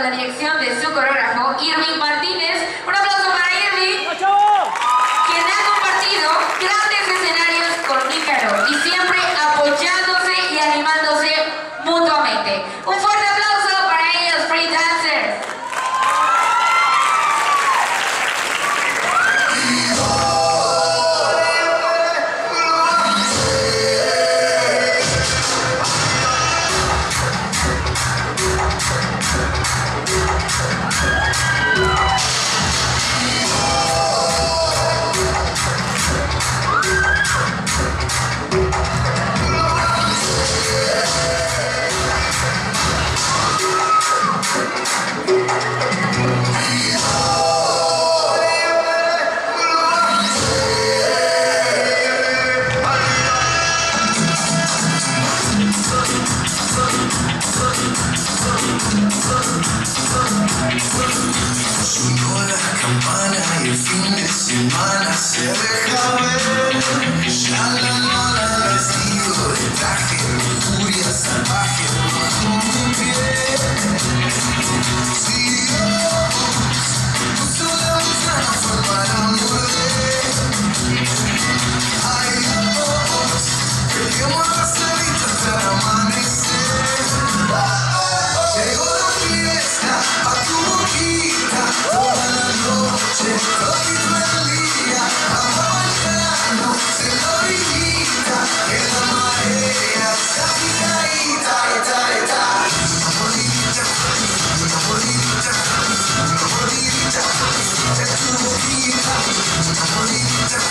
la dirección de su coreógrafo, Irving Martínez. Un aplauso para Irving, quien ha compartido grandes escenarios con Nícaro y siempre apoyándose y animándose mutuamente. Un fuerte aplauso para ellos, Free Dancers. Sonó la campana y el fin de semana se deja ver. Ya la vestido de traje, furia salvaje, bajo mi pie. Si Dios puso la ventana fue para morder. Ay Dios, peleemos las ceritas hasta amanecer. Llegó la fiesta a tu boquita, toda la noche, todito el día, acompañando de la orillita, en la marea, está picadita, una bolita, de tu boquita, una bolita,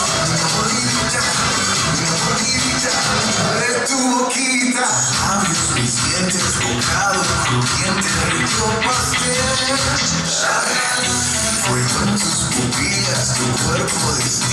de tu boquita, labios, mis dientes, bocado crujiente, rico pastel, fuego en tus pupilas, tu cuerpo distinto.